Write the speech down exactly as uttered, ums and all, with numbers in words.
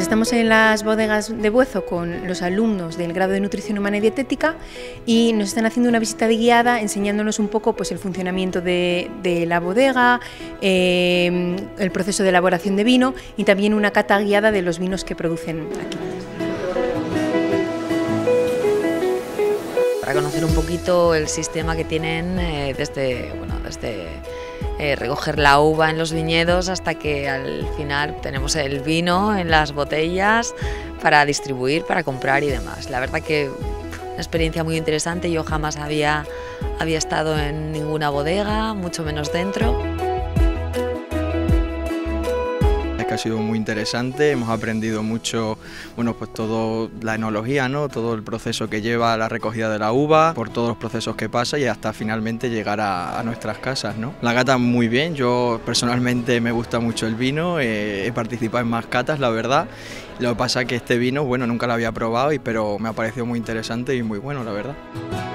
Estamos en las bodegas de Buezo con los alumnos del grado de Nutrición Humana y Dietética y nos están haciendo una visita guiada enseñándonos un poco pues, el funcionamiento de, de la bodega, eh, el proceso de elaboración de vino y también una cata guiada de los vinos que producen aquí. Para conocer un poquito el sistema que tienen eh, desde, bueno, desde eh, recoger la uva en los viñedos hasta que al final tenemos el vino en las botellas para distribuir, para comprar y demás. La verdad que una experiencia muy interesante, yo jamás había, había estado en ninguna bodega, mucho menos dentro. Que ha sido muy interesante, hemos aprendido mucho, bueno, pues toda la enología, ¿no? Todo el proceso que lleva a la recogida de la uva, por todos los procesos que pasa y hasta finalmente llegar a, a nuestras casas, ¿no? La cata muy bien, yo personalmente me gusta mucho el vino, eh, he participado en más catas, la verdad. Lo que pasa es que este vino, bueno, nunca lo había probado, y, pero me ha parecido muy interesante y muy bueno, la verdad.